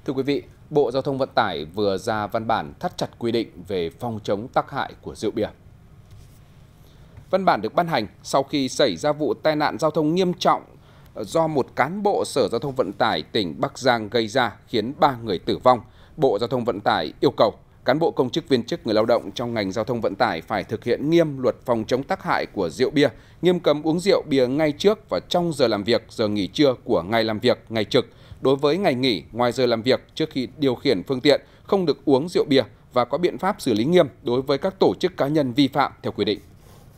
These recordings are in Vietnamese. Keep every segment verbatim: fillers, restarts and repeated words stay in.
Thưa quý vị, Bộ Giao thông Vận tải vừa ra văn bản thắt chặt quy định về phòng chống tắc hại của rượu bia. Văn bản được ban hành sau khi xảy ra vụ tai nạn giao thông nghiêm trọng do một cán bộ Sở Giao thông Vận tải tỉnh Bắc Giang gây ra khiến ba người tử vong. Bộ Giao thông Vận tải yêu cầu cán bộ công chức viên chức người lao động trong ngành giao thông vận tải phải thực hiện nghiêm luật phòng chống tắc hại của rượu bia, nghiêm cấm uống rượu bia ngay trước và trong giờ làm việc, giờ nghỉ trưa của ngày làm việc, ngày trực. Đối với ngày nghỉ ngoài giờ làm việc, trước khi điều khiển phương tiện không được uống rượu bia và có biện pháp xử lý nghiêm đối với các tổ chức cá nhân vi phạm theo quy định.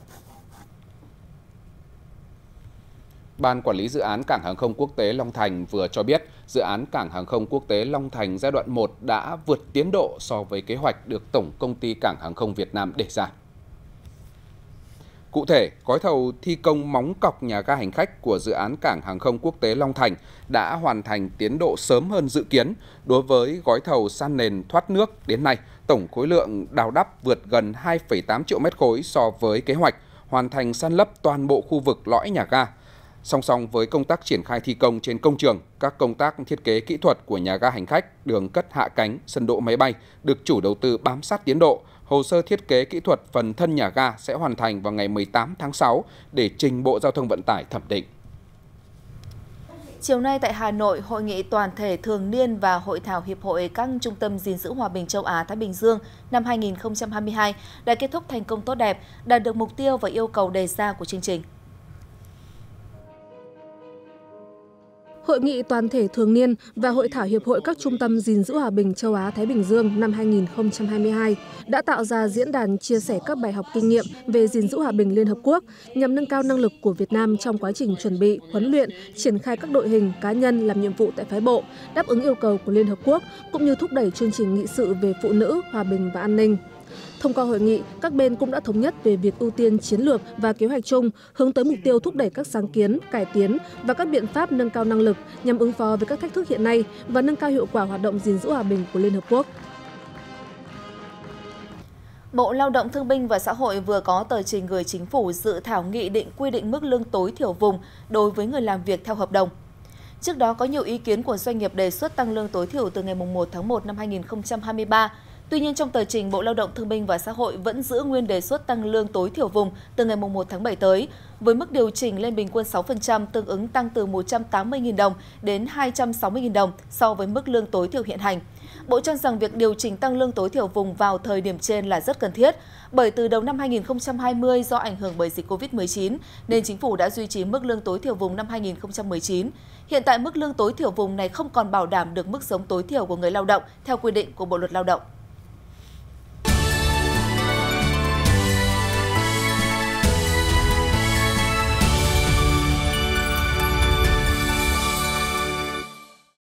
Ban Quản lý Dự án Cảng Hàng không Quốc tế Long Thành vừa cho biết, dự án Cảng Hàng không Quốc tế Long Thành giai đoạn một đã vượt tiến độ so với kế hoạch được Tổng Công ty Cảng Hàng không Việt Nam đề ra. Cụ thể, gói thầu thi công móng cọc nhà ga hành khách của dự án Cảng Hàng không Quốc tế Long Thành đã hoàn thành tiến độ sớm hơn dự kiến. Đối với gói thầu san nền thoát nước, đến nay, tổng khối lượng đào đắp vượt gần hai phẩy tám triệu mét khối so với kế hoạch, hoàn thành san lấp toàn bộ khu vực lõi nhà ga. Song song với công tác triển khai thi công trên công trường, các công tác thiết kế kỹ thuật của nhà ga hành khách, đường cất hạ cánh, sân đỗ máy bay được chủ đầu tư bám sát tiến độ. Hồ sơ thiết kế kỹ thuật phần thân nhà ga sẽ hoàn thành vào ngày mười tám tháng sáu để trình Bộ Giao thông Vận tải thẩm định. Chiều nay tại Hà Nội, Hội nghị toàn thể thường niên và Hội thảo Hiệp hội các trung tâm gìn giữ hòa bình châu Á-Thái Bình Dương năm hai nghìn không trăm hai mươi hai đã kết thúc thành công tốt đẹp, đạt được mục tiêu và yêu cầu đề ra của chương trình. Hội nghị toàn thể thường niên và Hội thảo Hiệp hội các trung tâm gìn giữ hòa bình châu Á-Thái Bình Dương năm hai nghìn không trăm hai mươi hai đã tạo ra diễn đàn chia sẻ các bài học kinh nghiệm về gìn giữ hòa bình Liên Hợp Quốc nhằm nâng cao năng lực của Việt Nam trong quá trình chuẩn bị, huấn luyện, triển khai các đội hình, cá nhân làm nhiệm vụ tại phái bộ, đáp ứng yêu cầu của Liên Hợp Quốc, cũng như thúc đẩy chương trình nghị sự về phụ nữ, hòa bình và an ninh. Thông qua hội nghị, các bên cũng đã thống nhất về việc ưu tiên chiến lược và kế hoạch chung hướng tới mục tiêu thúc đẩy các sáng kiến, cải tiến và các biện pháp nâng cao năng lực nhằm ứng phó với các thách thức hiện nay và nâng cao hiệu quả hoạt động gìn giữ hòa bình của Liên Hợp Quốc. Bộ Lao động Thương binh và Xã hội vừa có tờ trình gửi Chính phủ dự thảo nghị định quy định mức lương tối thiểu vùng đối với người làm việc theo hợp đồng. Trước đó có nhiều ý kiến của doanh nghiệp đề xuất tăng lương tối thiểu từ ngày một tháng một năm hai nghìn không trăm hai mươi ba. Tuy nhiên, trong tờ trình, Bộ Lao động Thương binh và Xã hội vẫn giữ nguyên đề xuất tăng lương tối thiểu vùng từ ngày một tháng bảy tới, với mức điều chỉnh lên bình quân sáu phần trăm, tương ứng tăng từ một trăm tám mươi nghìn đồng đến hai trăm sáu mươi nghìn đồng so với mức lương tối thiểu hiện hành. Bộ cho rằng việc điều chỉnh tăng lương tối thiểu vùng vào thời điểm trên là rất cần thiết, bởi từ đầu năm hai nghìn không trăm hai mươi do ảnh hưởng bởi dịch Covid mười chín, nên Chính phủ đã duy trì mức lương tối thiểu vùng năm hai nghìn không trăm mười chín. Hiện tại, mức lương tối thiểu vùng này không còn bảo đảm được mức sống tối thiểu của người lao động theo quy định của Bộ Luật Lao động.